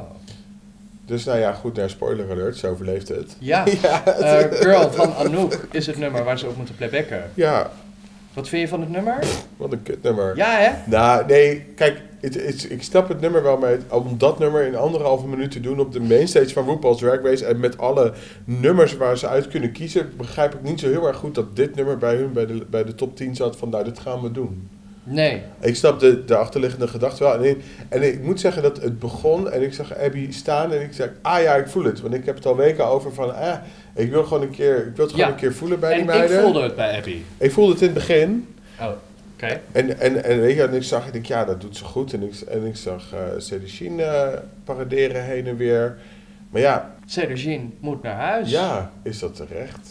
Dus nou ja, goed, naar spoiler alert, ze overleeft het. Ja, Ja, Eh, Girl van Anouk is het nummer waar ze op moeten playbacken. Ja, Wat vind je van het nummer? wat een kutnummer. Ja, hè? Nou, nee, kijk, het, het, ik snap het nummer wel, maar het- om dat nummer in anderhalve minuut te doen op de mainstage van RuPaul's Drag Race en met alle nummers waar ze uit kunnen kiezen, begrijp ik niet zo heel erg goed dat dit nummer bij hun bij de, bij de top tien zat van nou, dit gaan we doen. Nee. Ik snap de, de achterliggende gedachte wel. En ik, en ik moet zeggen dat het begon en ik zag Abby staan en ik zei, ah ja, ik voel het. Want ik heb het al weken over van, ah, ik wil gewoon een keer, ik wil het gewoon Ja. een keer voelen bij En die ik meiden. voelde het bij Abby. Ik voelde het in het begin. Oh, oké. En, en, en, weet je, en ik zag, ik denk, ja, dat doet ze goed. En ik, en ik zag uh, Cedricine uh, paraderen heen en weer. Maar ja, Cedricine moet naar huis. ja, is dat terecht?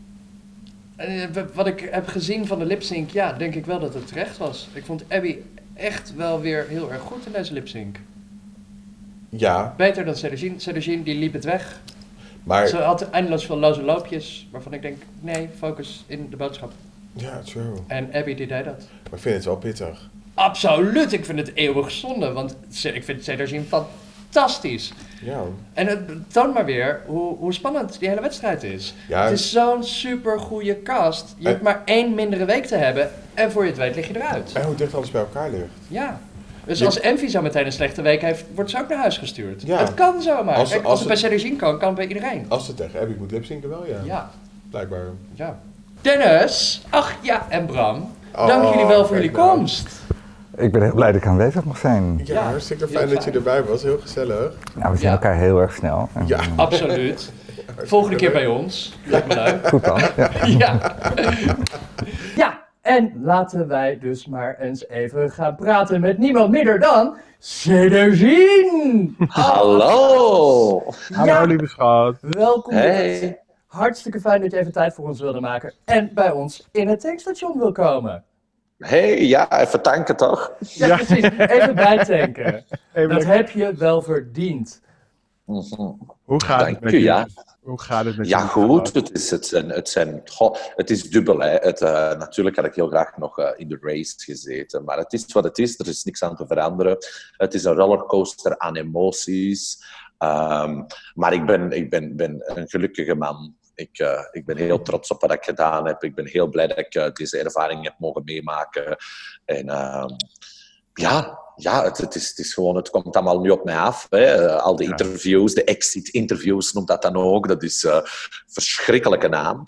En, eh, w- wat ik heb gezien van de lipsync, ja, denk ik wel dat het terecht was. Ik vond Abby echt wel weer heel erg goed in deze lipsync. Ja, Beter dan Cedricine. Cedricine die liep het weg. maar... Ze had eindeloos veel loze loopjes, waarvan ik denk, nee, focus in de boodschap. Ja, true. En Abby die deed dat. Maar ik vind het wel pittig. Absoluut, ik vind het eeuwig zonde, want Ce- ik vind Cedricine fantastisch. Ja, En het toont maar weer hoe, hoe spannend die hele wedstrijd is. Ja. Het is zo'n super goede cast. Je En- hoeft maar één mindere week te hebben en voor je het weet lig je eruit. en hoe dicht alles bij elkaar ligt. Ja. Dus Je- als Envy zo meteen een slechte week heeft, wordt ze ook naar huis gestuurd. Ja. Het kan zomaar. Als- Kijk, als, als het bij het- Cedricine kan, kan het bij iedereen. Als ze tegen Abby moet lipzinken wel, ja. Ja. Blijkbaar. ja. Dennis, ach ja, en Bram, Oh, dank jullie wel voor kijk jullie nou. komst. Ik ben heel blij dat ik aanwezig mag zijn. Ja, Ja, hartstikke heel fijn dat je fijn. erbij was. Heel gezellig. Nou, we zien Ja. elkaar heel erg snel. En, Ja. eh, Absoluut. Volgende keer bij ons. Lijkt me leuk. Goed dan. Ja. Ja. Ja, en laten wij dus maar eens even gaan praten met niemand minder dan Cedricine. Hallo! Ja, lieve schat. welkom. Hey. Hartstikke fijn dat je even tijd voor ons wilde maken en bij ons in het tankstation wil komen. Hey, ja, even tanken toch? Ja, precies. Even bijtanken. Even Dat lekker- heb je wel verdiend. Mhm. Hoe gaat Dank het met u, je? ja. Hoe gaat het met Ja, je? goed. Het is, het zijn, het zijn, goh, het is dubbel. Hè. Het, uh, natuurlijk had ik heel graag nog uh, in de race gezeten. Maar het is wat het is. Er is niks aan te veranderen. Het is een rollercoaster aan emoties. Um, maar ik ben, ik ben, ben een gelukkige man. Ik, uh, ik ben heel trots op wat ik gedaan heb. Ik ben heel blij dat ik uh, deze ervaring heb mogen meemaken. En uh, ja, ja het, het, is, het is gewoon, het komt allemaal nu op mij af. Hè. Uh, al de Ja. interviews, de exit-interviews noemt dat dan ook. Dat is een uh, verschrikkelijke naam.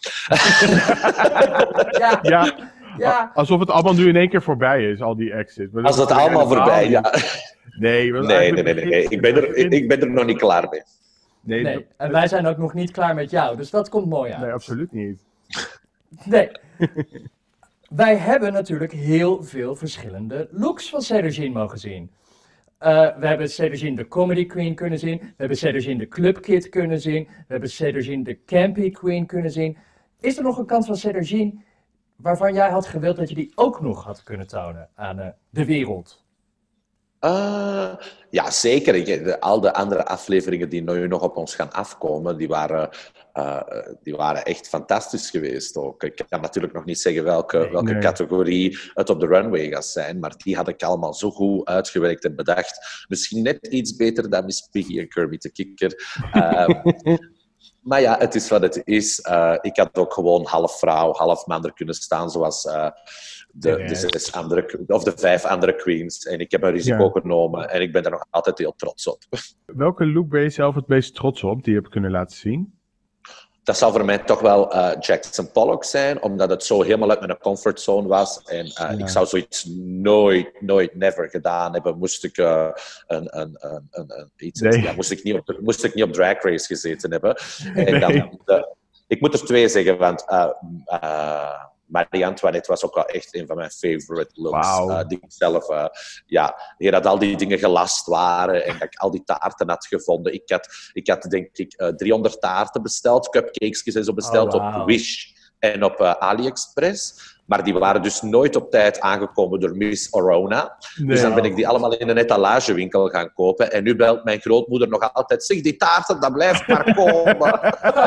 Ja, Ja, ja. alsof het allemaal nu in één keer voorbij is, al die exit. Maar Als dat het is allemaal helemaal voorbij, niet. ja. Nee, want Nee, nee, eigenlijk nee, nee, nee. Ik, ben er, ik, ik ben er nog niet klaar mee. Nee, Nee, en wij zijn ook nog niet klaar met jou, dus dat komt mooi uit. nee, absoluut niet. Nee. Wij hebben natuurlijk heel veel verschillende looks van Cedricine mogen zien. Uh, we hebben Cedricine de Comedy Queen kunnen zien. We hebben Cedricine de Club Kid kunnen zien. We hebben Cedricine de Campy Queen kunnen zien. Is er nog een kant van Cedricine waarvan jij had gewild dat je die ook nog had kunnen tonen aan uh, de wereld? Uh, ja, zeker. Ik, de, al de andere afleveringen die nu nog op ons gaan afkomen, die waren, uh, die waren echt fantastisch geweest ook. Ik kan natuurlijk nog niet zeggen welke, welke Nee. categorie het op de runway gaat zijn, maar die had ik allemaal zo goed uitgewerkt en bedacht. Misschien net iets beter dan Miss Piggy en Kermit de Kikker. Uh, maar ja, het is wat het is. Uh, ik had ook gewoon half vrouw, half man er kunnen staan, zoals... Uh, De, de, zes andere, of de vijf andere queens. En ik heb een risico Ja. genomen en ik ben daar nog altijd heel trots op. Welke look ben je zelf het meest trots op die je hebt kunnen laten zien? Dat zal voor mij toch wel uh, Jackson Pollock zijn, omdat het zo helemaal uit mijn comfortzone was. En uh, Ja. ik zou zoiets nooit, nooit, never gedaan hebben. Moest ik, uh, een, een, een, een, een, iets, Nee. ja, moest, ik niet op, moest ik niet op Drag Race gezeten hebben. En Nee. dan, uh, ik moet er twee zeggen, want... Uh, uh, Marie-Antoinette was ook wel echt een van mijn favorite looks. Wauw. Uh, die ik zelf, uh, ja, hier dat al die dingen gelast waren en dat ik al die taarten had gevonden. Ik had, ik had denk ik uh, driehonderd taarten besteld, cupcakes en zo besteld Oh, wauw. op Wish en op uh, AliExpress. Maar die waren dus nooit op tijd aangekomen door Miss Orona. Nee. Dus dan ben ik die allemaal in een etalagewinkel gaan kopen. En nu belt mijn grootmoeder nog altijd, zeg, die taarten, dat blijft maar komen.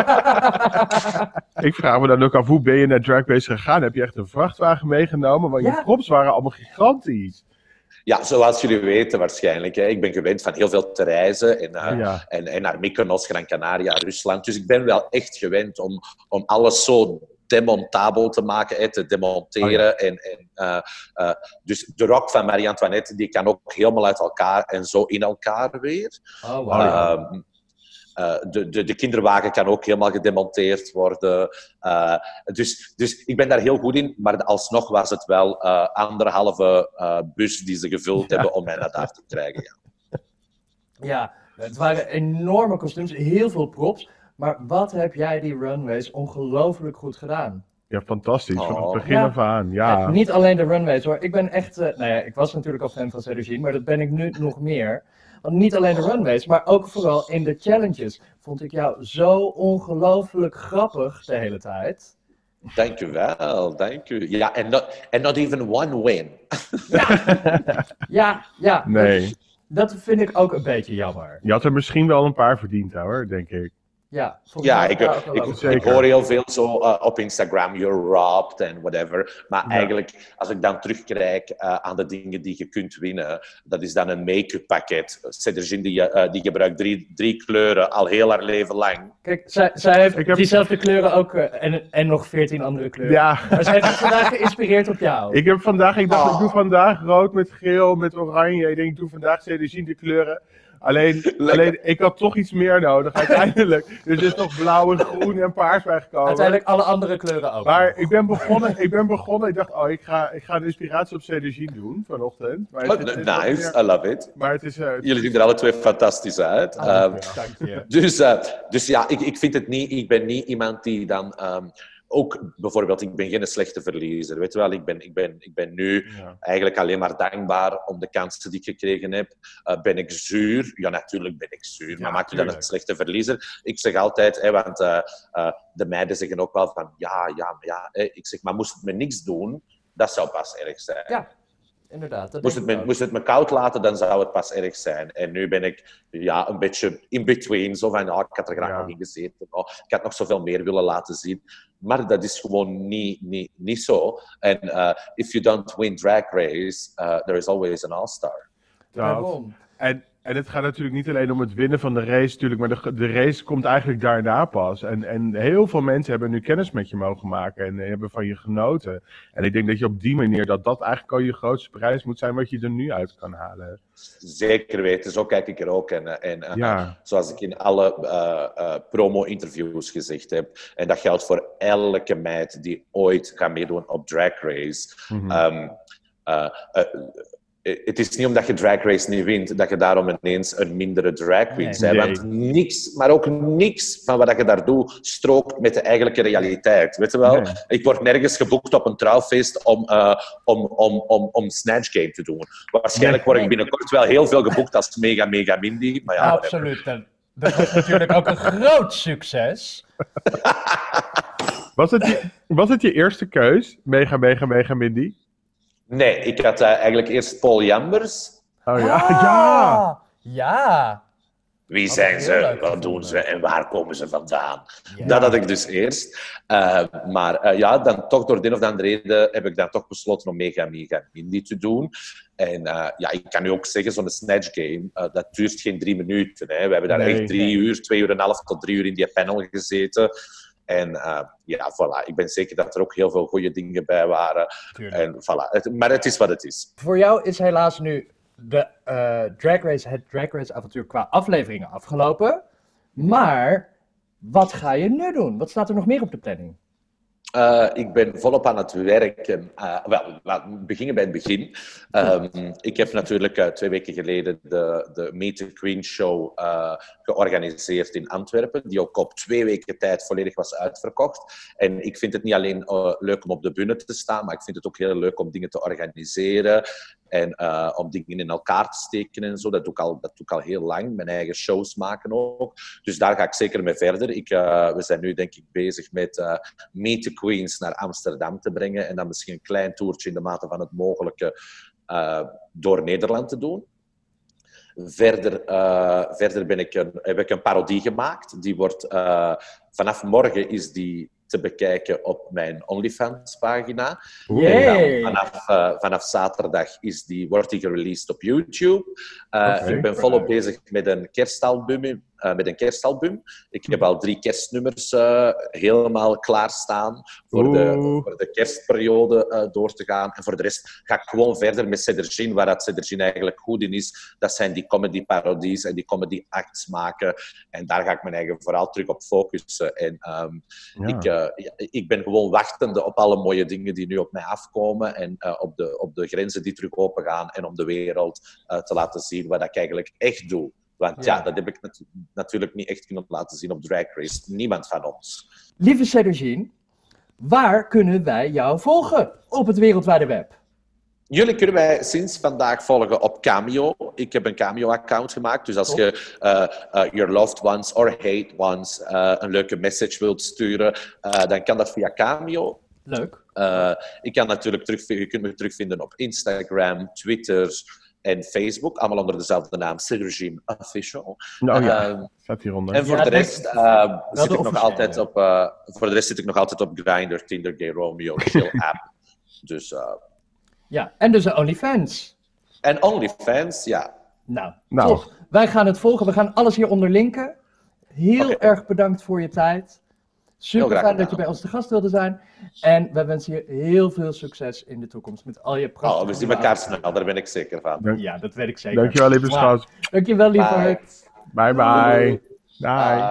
Ik vraag me dan ook af, hoe ben je naar Drag Race gegaan? Heb je echt een vrachtwagen meegenomen? Want Ja. je props waren allemaal gigantisch. Ja, zoals jullie weten waarschijnlijk. Hè. Ik ben gewend van heel veel te reizen. En, uh, Ja. en, en naar Mykonos, Gran Canaria, Rusland. Dus ik ben wel echt gewend om, om alles zo demontabel te maken, hè, te demonteren. Oh ja. en, en, uh, uh, dus de rok van Marie-Antoinette, die kan ook helemaal uit elkaar en zo in elkaar weer. Oh, wow. Um, uh, de, de, de kinderwagen kan ook helemaal gedemonteerd worden. Uh, dus, dus ik ben daar heel goed in, maar alsnog was het wel uh, anderhalve uh, bus die ze gevuld Ja. hebben om mij naar daar te krijgen. Ja. Ja, het waren enorme kostuums, heel veel props. Maar wat heb jij die runways ongelooflijk goed gedaan? Ja, fantastisch. Van het Oh. begin Ja. af aan. Ja. En niet alleen de runways hoor. Ik ben echt, uh, nou ja, ik was natuurlijk al fan van Cedricine, maar dat ben ik nu nog meer. Want niet alleen de runways, maar ook vooral in de challenges vond ik jou zo ongelooflijk grappig de hele tijd. Dank u wel, dank u. Ja, en not, and not even one win. Ja, ja. Nee. Dat, dat vind ik ook een beetje jammer. Je had er misschien wel een paar verdiend hoor, denk ik. Ja, volgens Ja, mij ik, was het ook wel ik, ook- Zeker. ik hoor heel veel zo uh, op Instagram, you're robbed en whatever. Maar Ja. eigenlijk, als ik dan terugkijk uh, aan de dingen die je kunt winnen, dat is dan een make-up pakket. Cedricine die, uh, die gebruikt drie, drie kleuren al heel haar leven lang. Kijk, zij, zij heeft Ik heb- diezelfde kleuren ook uh, en, en nog veertien andere kleuren. Ja. Maar zij heeft het vandaag geïnspireerd op jou. Ik heb vandaag, ik dacht, Oh. ik doe vandaag rood met geel, met oranje. Ik denk, ik doe vandaag Cedricine de kleuren. Alleen, alleen, ik had toch iets meer nodig uiteindelijk. Dus er is nog blauw en groen en paars bijgekomen. Uiteindelijk alle andere kleuren ook. Maar ik ben begonnen, ik ben begonnen, ik dacht, oh, ik ga, ik ga de inspiratie op Cedricine doen vanochtend. Maar het, Oh, het is wat nice, meer- I love it. Maar het is... eh, het- Jullie zien er alle twee fantastisch uit. Ah, Um, Dank je. Dus, uh, dus ja, ik, ik vind het niet... Ik ben niet iemand die dan... Um, ook bijvoorbeeld, ik ben geen slechte verliezer. Weet je wel, ik ben, ik ben, ik ben nu ja. eigenlijk alleen maar dankbaar om de kansen die ik gekregen heb. Uh, ben ik zuur? Ja, natuurlijk ben ik zuur. maar maak je dan tuurlijk. een slechte verliezer? Ik zeg altijd, hè, want uh, uh, de meiden zeggen ook wel van... Ja, ja, maar ja. Hè. Ik zeg, maar moest het me niks doen, dat zou pas erg zijn. Ja, inderdaad. Dat Moest denk het, ik me, ook. moest het me koud laten, dan zou het pas erg zijn. En nu ben ik ja, een beetje in between. Zo van, oh, ik had er graag Ja. nog in gezeten. Oh, ik had nog zoveel meer willen laten zien. Maar dat is gewoon niet, niet, niet zo. En uh, if you don't win Drag Race, uh, there is always an all-star. Waarom? En, en het gaat natuurlijk niet alleen om het winnen van de race, natuurlijk, maar de, de race komt eigenlijk daarna pas. En, en heel veel mensen hebben nu kennis met je mogen maken en hebben van je genoten. En ik denk dat je op die manier, dat dat eigenlijk al je grootste prijs moet zijn wat je er nu uit kan halen. Zeker weten, zo kijk ik er ook. En, uh, en uh, Ja. zoals ik in alle uh, uh, promo-interviews gezegd heb, en dat geldt voor elke meid die ooit gaat meedoen op Drag Race. Mhm. Um, uh, uh, Het is niet omdat je Drag Race niet wint, dat je daarom ineens een mindere drag queen Nee. bent. Nee. Want niks, maar ook niks van wat je daar doet, strookt met de eigenlijke realiteit. Weet je wel? Nee. Ik word nergens geboekt op een trouwfeest om, uh, om, om, om, om Snatch Game te doen. Waarschijnlijk word ik binnenkort wel heel veel geboekt als Mega Mega Mindy. Maar ja, whatever. Absoluut. Dat- Dat was natuurlijk ook een groot succes. Was het, je, was het je eerste keus? Mega, mega, mega Mindy? Nee, ik had uh, eigenlijk eerst Paul Jambers. Oh ja, Ah, ja! Ja! Wie Had zijn ik heel ze, leuk wat gevonden. doen ze en waar komen ze vandaan? Ja. Dat had ik dus eerst. Uh, maar uh, ja, dan toch door de een of andere reden heb ik dan toch besloten om Mega Mega Mindy te doen. En uh, ja, ik kan nu ook zeggen, zo'n Snatch Game, uh, dat duurt geen drie minuten. Hè. We hebben daar Nee, echt drie nee. uur, twee uur en een half tot drie uur in die panel gezeten. En uh, ja, voilà. Ik ben zeker dat er ook heel veel goede dingen bij waren. Tuurlijk. En voilà. Het, maar het is wat het is. Voor jou is helaas nu de uh, Drag Race, het Drag Race avontuur qua afleveringen afgelopen. Maar wat ga je nu doen? Wat staat er nog meer op de planning? Uh, ik ben volop aan het werken. Uh, wel, laten we beginnen bij het begin. Um, ik heb natuurlijk uh, twee weken geleden de, de Meet the Queen show uh, georganiseerd in Antwerpen, die ook op twee weken tijd volledig was uitverkocht. En ik vind het niet alleen uh, leuk om op de bühne te staan, maar ik vind het ook heel leuk om dingen te organiseren en uh, om dingen in elkaar te steken en zo. Dat doe ik al, dat doe ik al heel lang, mijn eigen shows maken ook. Dus daar ga ik zeker mee verder. Ik, uh, we zijn nu denk ik bezig met uh, Meet the Queens naar Amsterdam te brengen en dan misschien een klein toertje in de mate van het mogelijke uh, door Nederland te doen. Verder, uh, verder ben ik een, heb ik een parodie gemaakt. Die wordt, uh, vanaf morgen is die te bekijken op mijn OnlyFans-pagina. Yay. En dan vanaf, uh, vanaf zaterdag is die, wordt die gereleased op YouTube. Uh, Okay. Ik ben volop bezig met een kerstalbum. Uh, met een kerstalbum. Ik heb al drie kerstnummers uh, helemaal klaarstaan voor de, Oeh. voor de kerstperiode uh, door te gaan. En voor de rest ga ik gewoon verder met Cedergin, waar dat Cedergin eigenlijk goed in is. Dat zijn die comedy-parodies en die comedy-acts maken. En daar ga ik mijn eigen vooral terug op focussen. En um, Ja. ik, uh, ja, ik ben gewoon wachtende op alle mooie dingen die nu op mij afkomen. En uh, op, de, op de grenzen die terug open gaan. En om de wereld uh, te laten zien wat ik eigenlijk echt doe. Want ja, Ja. dat heb ik natu- natuurlijk niet echt kunnen laten zien op Drag Race. Niemand van ons. Lieve Cedergine, waar kunnen wij jou volgen op het wereldwijde web? Jullie kunnen mij sinds vandaag volgen op Cameo. Ik heb een Cameo-account gemaakt. Dus als je uh, uh, your loved ones or hate ones uh, een leuke message wilt sturen, uh, dan kan dat via Cameo. Leuk. Uh, ik kan natuurlijk terug, je kunt me terugvinden op Instagram, Twitter en Facebook. Allemaal onder dezelfde naam, Cedergine Official. Oh ja, Um, staat hieronder. En voor Ja, de denk- rest uh, zit de ik nog officiële. altijd op, uh, voor de rest zit ik nog altijd op Grindr, Tinder, Gay Romeo, Chill app. Dus, uh, Ja, en dus de OnlyFans. en OnlyFans, ja. Nou, Nou. top. Wij gaan het volgen. We gaan alles hieronder linken. Heel Oké. erg bedankt voor je tijd. Super graag fijn dat je gedaan. bij ons te gast wilde zijn. En wij wensen je heel veel succes in de toekomst met al je prachtige... Oh, we zien elkaar snel, daar ben ik zeker van. Dank- Ja, dat weet ik zeker. Dankjewel, lieve Mwah. schat. Dankjewel, lieverd. Bye bye. Bye. Uh,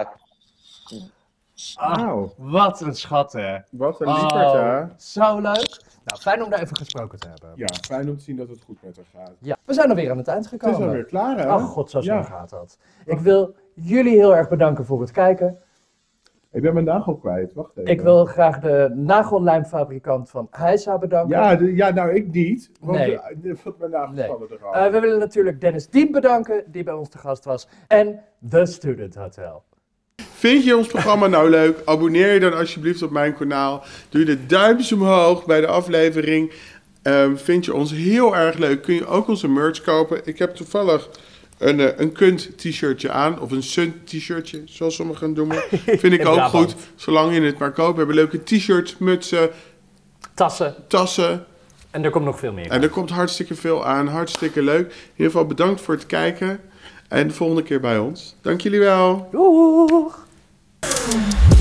Ah, wat een schat, hè. Wat een Oh, lieverd, hè? zo leuk. Nou, fijn om daar even gesproken te hebben. Ja, fijn om te zien dat het goed met haar gaat. Ja, we zijn alweer aan het eind Het gekomen. is alweer klaar, hè? Oh god, zo snel Ja. gaat dat. Ik wil jullie heel erg bedanken voor het kijken. Ik ben mijn nagel kwijt, wacht even. Ik wil graag de nagellijmfabrikant van Heisa bedanken. Ja, de- ja, nou ik niet. Want Nee. de, de, de- mijn nagels Nee. vallen eraf. Eh, we willen natuurlijk Dennis Dien bedanken, die bij ons te gast was. En The Student Hotel. Vind je ons programma nou leuk? Abonneer je dan alsjeblieft op mijn kanaal. Doe de duimpjes omhoog bij de aflevering. Ehm, vind je ons heel erg leuk? Kun je ook onze merch kopen? Ik heb toevallig een, eh, een Kunt t-shirtje aan. Of een Sun t-shirtje, zoals sommigen het noemen. Vind ik In ook Brabant. goed. Zolang je het maar koopt. We hebben leuke t-shirts, mutsen, Tassen. tassen. En er komt nog veel meer. En er komt hartstikke veel aan. Hartstikke leuk. In ieder geval bedankt voor het kijken. En de volgende keer bij ons. Dank jullie wel. Doeg!